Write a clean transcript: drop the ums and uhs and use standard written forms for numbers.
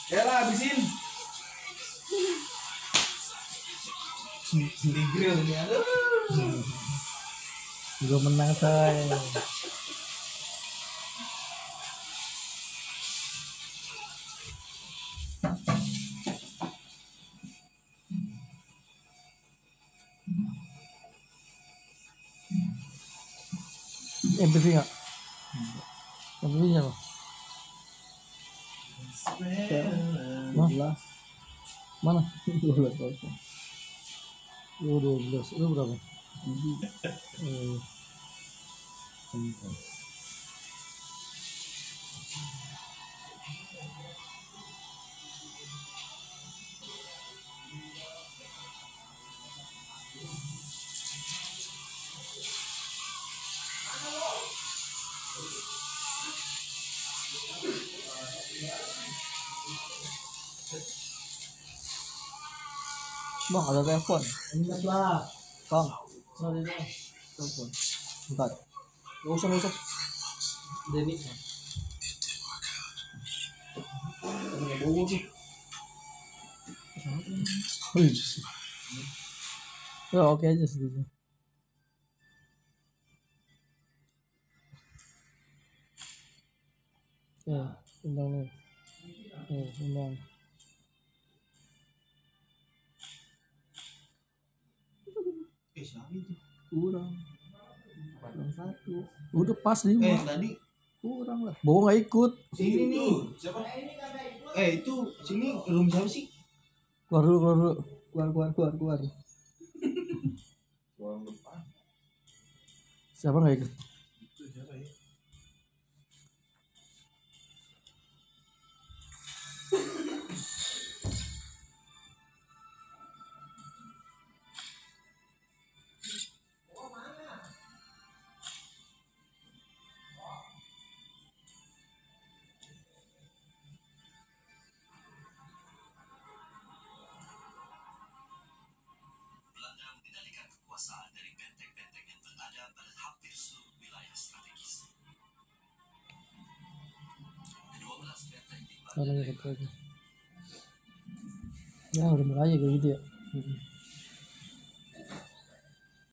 Ya lah, habisin. Di grill nih. Gue menang say. MPV nggak? MPV nya apa? Mana? 12. Lu 12. Lu berapa? Bang, ada telepon. Ingat lah. Bang, Sorry deh. telepon. Bentar. Gak usah. Denny. Bawa tuh. Ya oke aja setuju. Undang nih. Undang. Siapa itu? Kurang 1. Udah pas 5. Tadi Kurang lah. Bawa nggak ikut. sini nih. Siapa? Itu sini room siapa sih? Keluar dulu. Keluar. Ruang depan. Siapa nggak ikut? Itu siapa ya? Dari benteng-benteng yang berada pada hampir seluruh wilayah strategis. Ke-12 benteng di Ya udah mulai kayak gitu ya.